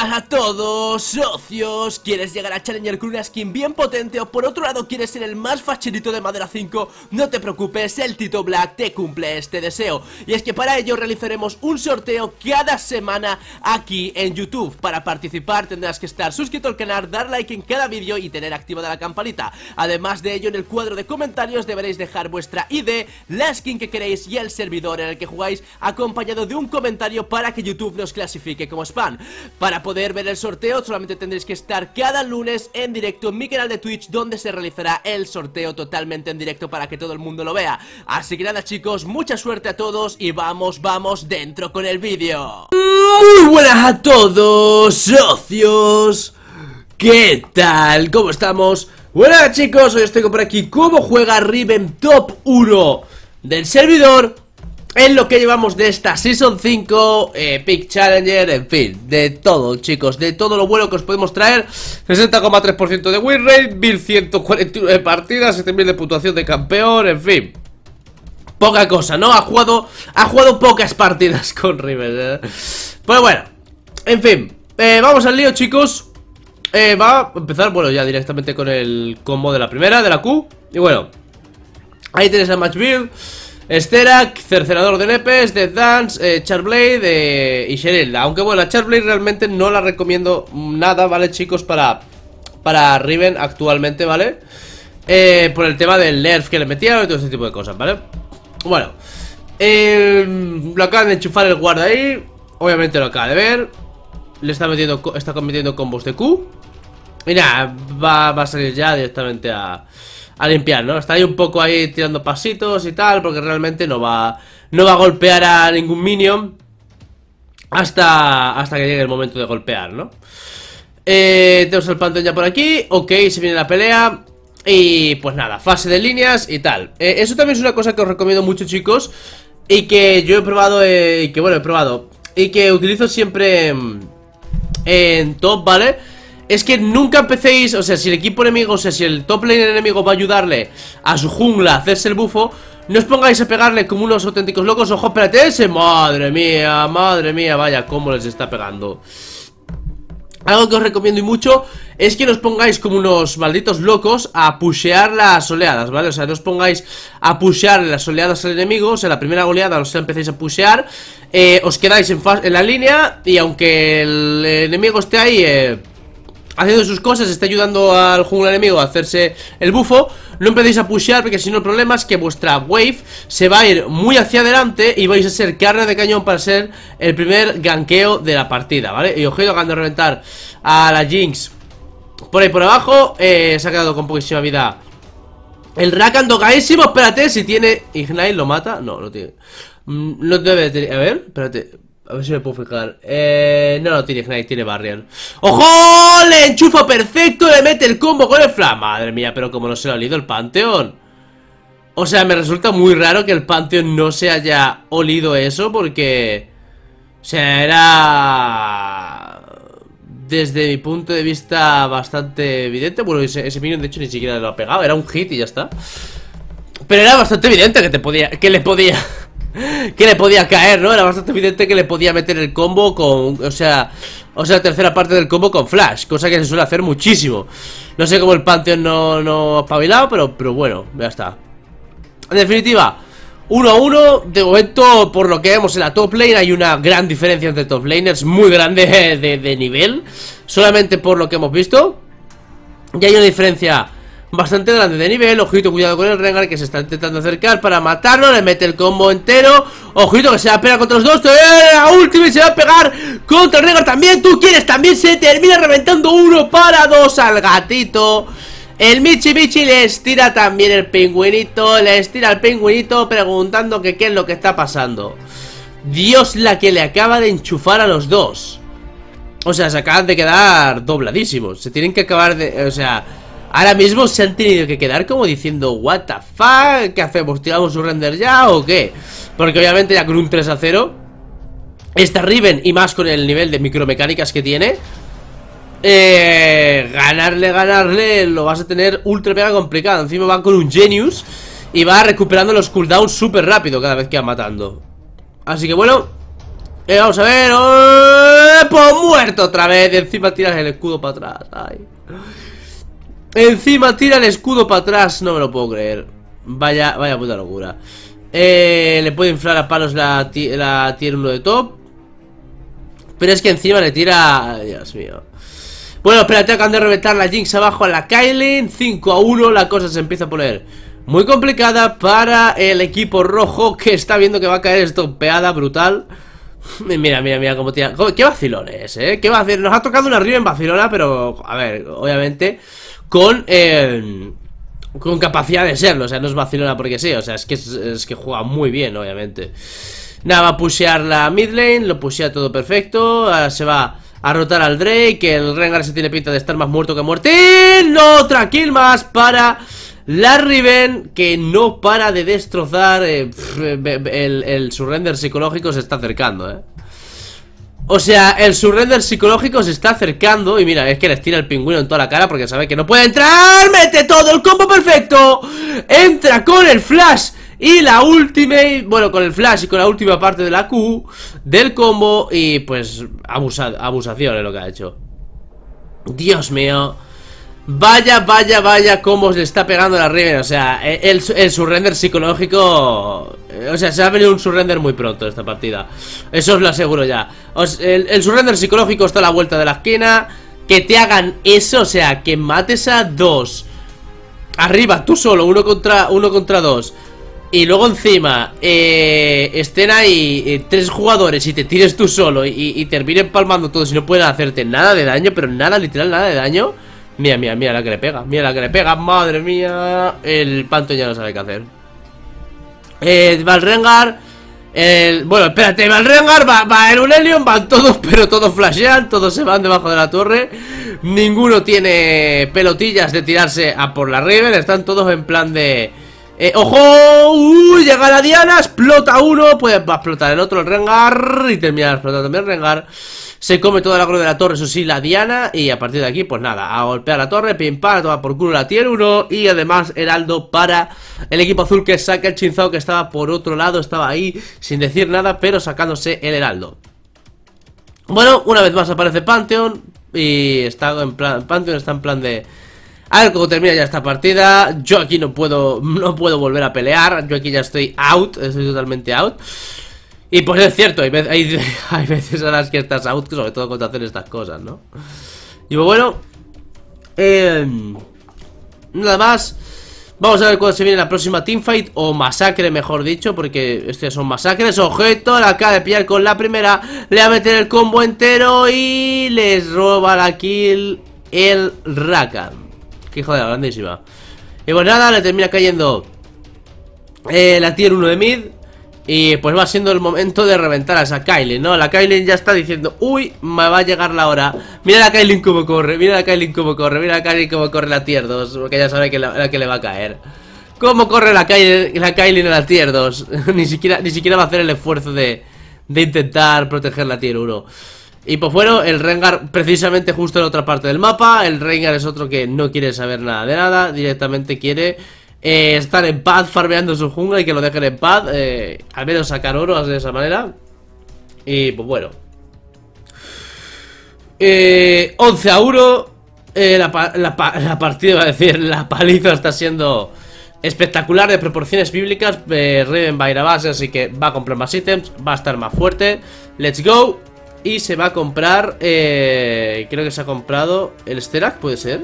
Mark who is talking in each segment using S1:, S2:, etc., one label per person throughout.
S1: buenas a todos, socios. ¿Quieres llegar a Challenger con una skin bien potente o por otro lado quieres ser el más facherito de Madera 5? No te preocupes, el Tito Black te cumple este deseo. Y es que para ello realizaremos un sorteo cada semana aquí en YouTube. Para participar tendrás que estar suscrito al canal, dar like en cada vídeo y tener activada la campanita. Además de ello, en el cuadro de comentarios deberéis dejar vuestra ID, la skin que queréis y el servidor en el que jugáis, acompañado de un comentario para que YouTube nos clasifique como spam. Para poder ver el sorteo solamente tendréis que estar cada lunes en directo en mi canal de Twitch, donde se realizará el sorteo totalmente en directo para que todo el mundo lo vea. Así que nada, chicos, mucha suerte a todos y vamos dentro con el vídeo. Muy buenas a todos, socios. ¿Qué tal? ¿Cómo estamos? Buenas, chicos, hoy estoy por aquí. ¿Cómo juega Riven top 1 del servidor en lo que llevamos de esta Season 5, Epic Challenger, en fin, de todo, chicos, de todo lo bueno que os podemos traer? 60,3% de win rate, 1149 partidas, 7000 de puntuación de campeón, en fin, poca cosa, ¿no? Ha jugado pocas partidas con Riven, Pues bueno, en fin, vamos al lío, chicos. Va a empezar, bueno, ya directamente con el combo de la primera, de la Q. Y bueno, ahí tenéis el match build. Sterak, cercenador de nepes, Death Dance, Charblade y Cheryl. Aunque bueno, la Charblade realmente no la recomiendo nada, ¿vale, chicos? Para Riven actualmente, ¿vale? Por el tema del nerf que le metieron y todo ese tipo de cosas, ¿vale? Bueno, lo acaban de enchufar el guarda ahí. Obviamente lo acaba de ver. Le está metiendo combos de Q. Y nada, va a salir ya directamente a limpiar, ¿no? Está ahí un poco ahí tirando pasitos y tal, porque realmente no va a golpear a ningún minion hasta que llegue el momento de golpear, ¿no? Tenemos el Pantheon ya por aquí. Ok, se viene la pelea. Y pues nada, fase de líneas y tal. Eso también es una cosa que os recomiendo mucho, chicos, y que yo he probado, y que utilizo siempre en top, ¿vale? Es que nunca empecéis, o sea, si el equipo enemigo, o sea, si el top lane enemigo va a ayudarle a su jungla a hacerse el bufo, no os pongáis a pegarle como unos auténticos locos. Ojo, espérate, ese, madre mía, vaya, cómo les está pegando. Algo que os recomiendo y mucho es que no os pongáis como unos malditos locos a pushear las oleadas, ¿vale? O sea, no os pongáis a pushear las oleadas al enemigo. O sea, la primera oleada, no se la empecéis a pushear, os quedáis en la línea. Y aunque el enemigo esté ahí haciendo sus cosas, está ayudando al jungla enemigo a hacerse el bufo, no empecéis a pushear, porque si no el problema es que vuestra wave se va a ir muy hacia adelante y vais a ser carne de cañón para ser el primer ganqueo de la partida, ¿vale? Y ojito, acaban de reventar a la Jinx por ahí por abajo. Se ha quedado con poquísima vida el Rakan, tocaísimo. Espérate, si tiene Ignite lo mata. No, no tiene. No debe tener. A ver, espérate, a ver si me puedo fijar. No tiene Ignite, tiene Barrier. ¡Ojo! Le enchufa perfecto, le mete el combo con el flash. Madre mía, pero como no se lo ha olido el Pantheon. O sea, me resulta muy raro que el Pantheon no se haya olido eso, porque o sea, era, desde mi punto de vista, bastante evidente. Bueno, ese minion de hecho ni siquiera lo ha pegado, era un hit y ya está. Pero era bastante evidente que le podía caer, ¿no? Era bastante evidente que le podía meter el combo con, o sea, tercera parte del combo con flash, cosa que se suele hacer muchísimo. No sé cómo el Pantheon no ha espabilado, pero bueno, ya está. En definitiva, 1-1, de momento, por lo que vemos en la top lane, hay una gran diferencia entre top laners, muy grande de nivel, solamente por lo que hemos visto. Y hay una diferencia bastante grande de nivel. Ojito, cuidado con el Rengar, que se está intentando acercar para matarlo. Le mete el combo entero. Ojito, que se va a pegar contra los dos. La última y se va a pegar contra el Rengar también. Tú quieres, también se termina reventando 1 para 2 al gatito. El Michi les tira también el pingüinito. Les tira el pingüinito preguntando que qué es lo que está pasando. Dios, la que le acaba de enchufar a los dos. O sea, se acaban de quedar dobladísimos. Se tienen que acabar de... O sea, ahora mismo se han tenido que quedar como diciendo what the fuck, ¿qué hacemos? ¿Tiramos un render ya o qué? Porque obviamente ya con un 3-0 esta Riven, y más con el nivel de micromecánicas que tiene, ganarle lo vas a tener ultra mega complicado. Encima va con un Genius y va recuperando los cooldowns súper rápido cada vez que va matando. Así que bueno, Vamos a ver. Pues muerto otra vez. Y encima tiras el escudo para atrás. Ay. Encima tira el escudo para atrás. No me lo puedo creer. Vaya puta locura. Le puede inflar a palos la tier 1 de top. Pero es que encima le tira... Dios mío. Bueno, espérate, acaban de reventar la Jinx abajo a la Kaylin. 5-1, la cosa se empieza a poner muy complicada para el equipo rojo, que está viendo que va a caer estompeada brutal. Mira cómo tira. Qué vacilones, qué vacilón. Nos ha tocado una Riven vacilona, pero, a ver, obviamente con capacidad de serlo. O sea, no es vacilona porque sí. O sea, es que juega muy bien, obviamente. Nada, va a pushear la mid lane. Lo pushea todo perfecto. Ahora se va a rotar al Drake. El Rengar se tiene pinta de estar más muerto que muertín. Otra kill más para la Riven, que no para de destrozar. El surrender psicológico se está acercando, O sea, el surrender psicológico se está acercando. Y mira, es que les tira el pingüino en toda la cara porque sabe que no puede entrar. Mete todo el combo perfecto. Entra con el flash y la ultimate. Bueno, con el flash y con la última parte de la Q del combo. Y pues abusación es lo que ha hecho. Dios mío. Vaya cómo se le está pegando a la Riven. O sea, el surrender psicológico. O sea, se ha venido un surrender muy pronto esta partida. Eso os lo aseguro ya. El surrender psicológico está a la vuelta de la esquina. Que te hagan eso, o sea, que mates a dos arriba, tú solo, uno contra dos. Y luego encima estén ahí tres jugadores y te tires tú solo y terminen palmando todos y no pueden hacerte nada de daño. Pero nada, literal, nada de daño. Mira la que le pega. Mira la que le pega, madre mía. El Panto ya no sabe qué hacer. Va el Rengar. Bueno, espérate, va el Rengar, va el Aurelion, van todos, pero todos flashean, todos se van debajo de la torre. Ninguno tiene pelotillas de tirarse a por la Riven. Están todos en plan de... ¡Ojo! Llega la Diana, explota uno, va a explotar el otro, el Rengar. Y termina explotando también el Rengar. Se come toda la agro de la torre, eso sí, la Diana. Y a partir de aquí, pues nada, a golpear la torre, pim pam, a tomar por culo la tier 1. Y además, heraldo para el equipo azul, que saca el Chinzao, que estaba por otro lado. Estaba ahí sin decir nada, pero sacándose el heraldo. Bueno, una vez más aparece Pantheon. Y está en plan, Pantheon está en plan de... A ver cómo termina ya esta partida. Yo aquí no puedo volver a pelear. Yo aquí ya estoy totalmente out. Y pues es cierto, hay veces a las que estás out, sobre todo cuando hacen estas cosas, ¿no? Y bueno, nada más. Vamos a ver cuándo se viene la próxima teamfight, o masacre, mejor dicho, porque estos son masacres. Objeto, la acaba de pillar con la primera. Le va a meter el combo entero y les roba la kill el Rakan. Que joder, grandísima. Y pues nada, le termina cayendo la tier 1 de mid. Y pues va siendo el momento de reventar a esa Kaylin, ¿no? La Kaylin ya está diciendo: uy, me va a llegar la hora. Mira la Kaylin cómo corre, mira la Kaylin cómo corre, mira la Kaylin cómo corre la tier 2. Porque ya sabe que la que le va a caer. ¿Cómo corre la Kaylin en la tier 2? ni siquiera va a hacer el esfuerzo de intentar proteger la tier 1. Y pues bueno, el Rengar precisamente justo en otra parte del mapa. El Rengar es otro que no quiere saber nada de nada. Directamente quiere... estar en paz farmeando su jungla y que lo dejen en paz, al menos sacar oro de esa manera. Y pues bueno, 11-1. La partida, iba a decir, la paliza está siendo espectacular, de proporciones bíblicas. Riven va a ir a base, así que va a comprar más ítems, va a estar más fuerte. Let's go. Y se va a comprar, creo que se ha comprado el Sterak, puede ser.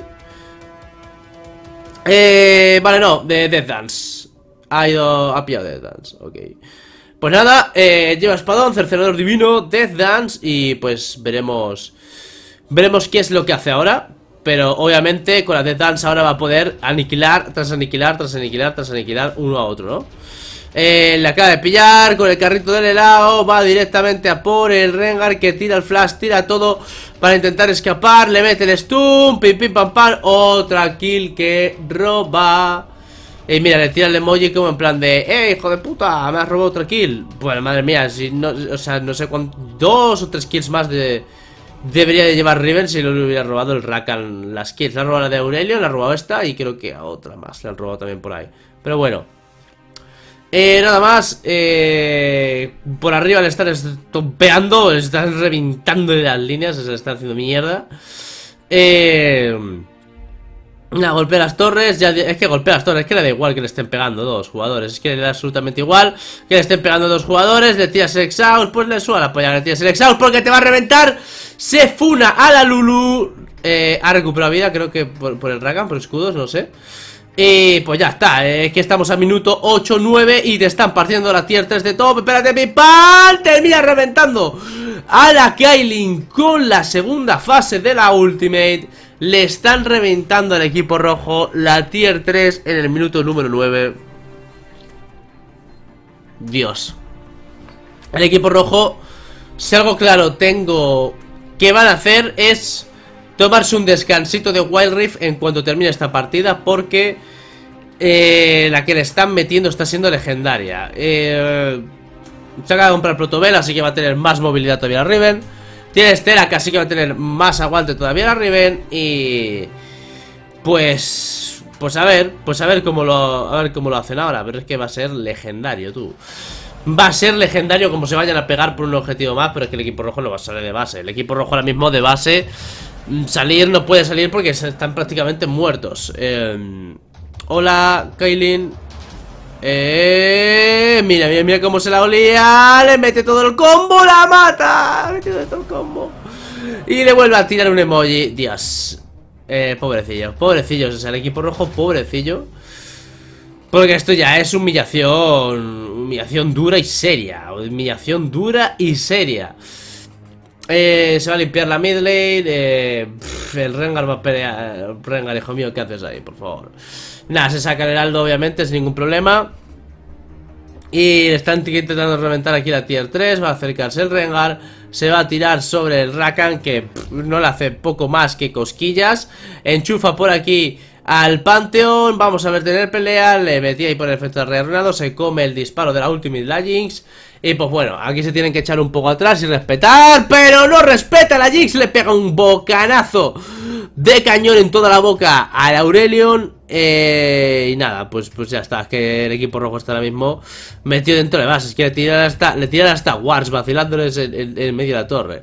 S1: Vale, no, de Death Dance. Ha pillado Death Dance, ok. Pues nada, lleva espadón, cercenador divino, Death Dance. Y pues veremos qué es lo que hace ahora. Pero obviamente con la Death Dance ahora va a poder aniquilar, tras aniquilar, tras aniquilar, tras aniquilar uno a otro, ¿no? Le acaba de pillar con el carrito del helado. Va directamente a por el Rengar, que tira el flash, tira todo para intentar escapar. Le mete el stun, pim pim pam pam. Otra kill que roba. Y mira, le tira el emoji como en plan de: hijo de puta, me has robado otra kill. Bueno, madre mía, si no, o sea, no sé cuánto, 2 o 3 kills más debería de llevar Riven si no le hubiera robado el Rakan las kills. Le ha robado la de Aurelion, le ha robado esta y creo que a otra más le han robado también por ahí. Pero bueno, Nada más, por arriba le están estompeando, le están reventando las líneas, se le están haciendo mierda. Nada, golpea las torres, ya, es que golpea las torres, es que le da igual que le estén pegando dos jugadores, es que le da absolutamente igual que le estén pegando dos jugadores, le tiras el exhaust, pues le suena la polla, le tiras el exhaust porque te va a reventar, se funa a la Lulu, ha recuperado vida, creo que por el Rakan, por escudos, no sé. Y pues ya está, es que estamos a minuto 8-9 y te están partiendo la tier 3 de top. Espérate, mi pan, termina reventando a la Kaylin con la segunda fase de la Ultimate. Le están reventando al equipo rojo la tier 3 en el minuto número 9. Dios. El equipo rojo, si algo claro tengo que van a hacer es tomarse un descansito de Wild Rift en cuanto termine esta partida, porque la que le están metiendo está siendo legendaria. Se acaba de comprar Protobel, así que va a tener más movilidad todavía la Riven. Tiene Stella, que así que va a tener más aguante todavía la Riven. Y pues a ver cómo lo hacen ahora. Pero es que va a ser legendario, tú. Va a ser legendario como se vayan a pegar por un objetivo más. Pero es que el equipo rojo no va a salir de base. El equipo rojo ahora mismo de base salir no puede salir porque están prácticamente muertos. Hola, Kaylin. Mira cómo se la olía. Le mete todo el combo, la mata. Le mete todo el combo y le vuelve a tirar un emoji. Dios. Pobrecillos, o sea, el equipo rojo, pobrecillo. Porque esto ya es humillación dura y seria. Humillación dura y seria. Se va a limpiar la mid lane. El Rengar va a pelear. Rengar, hijo mío, ¿qué haces ahí? Por favor. Nada, se saca el heraldo, obviamente, sin ningún problema. Y le están intentando reventar aquí la tier 3. Va a acercarse el Rengar. Se va a tirar sobre el Rakan, que no le hace poco más que cosquillas. Enchufa por aquí al Pantheon. Vamos a ver tener pelea. Le metí ahí por el efecto de rearruinado. Se come el disparo de la Ultimate la Jinx. Y pues bueno, aquí se tienen que echar un poco atrás y respetar. Pero no respeta la Jinx. Le pega un bocanazo de cañón en toda la boca al Aurelion. Y nada, pues ya está. Es que el equipo rojo está ahora mismo metido dentro de bases. Es que le tiran hasta wards vacilándoles en medio de la torre.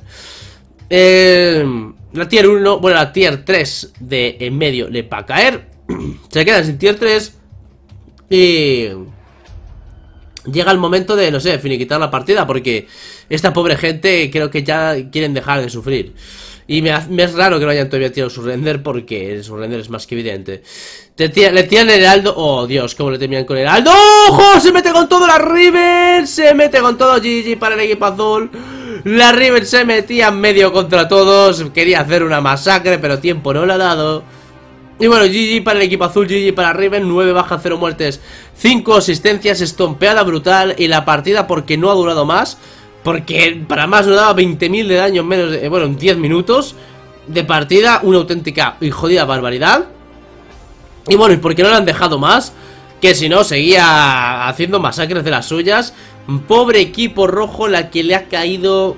S1: La tier 1, bueno, la tier 3 de en medio le va a caer. Se quedan sin tier 3. Y llega el momento de, no sé, finiquitar la partida, porque esta pobre gente creo que ya quieren dejar de sufrir. Y me es raro que no hayan todavía tirado su render, porque su render es más que evidente. Le tiran el heraldo. Oh, Dios, cómo le terminan con el heraldo. ¡Ojo! Se mete con todo la Riven. Se mete con todo. GG para el equipo azul. La Riven se metía en medio contra todos. Quería hacer una masacre, pero tiempo no le ha dado. Y bueno, GG para el equipo azul, GG para Riven. 9 bajas, 0 muertes, 5 asistencias, estompeada brutal. Y la partida, porque no ha durado más, porque para más no daba 20.000 de daño en menos de, bueno, en 10 minutos de partida. Una auténtica y jodida barbaridad. Y bueno, ¿y por qué no le han dejado más? Que si no, seguía haciendo masacres de las suyas. Pobre equipo rojo la que le ha caído.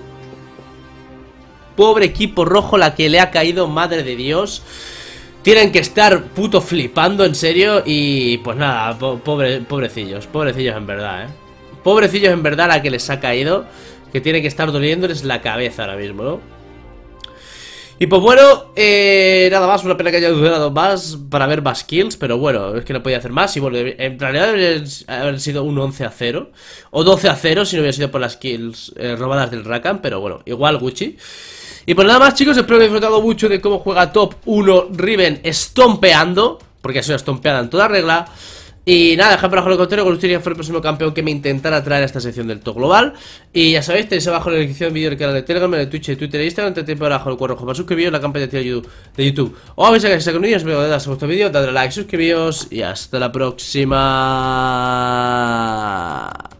S1: Pobre equipo rojo la que le ha caído, madre de Dios. Tienen que estar puto flipando, en serio. Y pues nada, pobrecillos en verdad, pobrecillos en verdad la que les ha caído, que tiene que estar doliéndoles la cabeza ahora mismo, ¿no? Y pues bueno, nada más, una pena que haya durado más para ver más kills, pero bueno, es que no podía hacer más. Y bueno, en realidad debería haber sido un 11-0 o 12-0 si no hubiera sido por las kills robadas del Rakan, pero bueno, igual Gucci. Y pues nada más, chicos, espero que hayáis disfrutado mucho de cómo juega top 1 Riven estompeando, porque es una estompeada en toda regla. Y nada, dejad por abajo en el comentario cuál sería el próximo campeón que me intentara traer a esta sección del top global. Y ya sabéis, tenéis abajo en la descripción del vídeo del canal de Telegram, de Twitch, de Twitter e Instagram. Entre tiempo abajo el cuadro rojo para suscribiros, la campaña de YouTube. Os vais a que se con vídeos, espero que os haya gustado el vídeo, dadle like, suscribíos y hasta la próxima.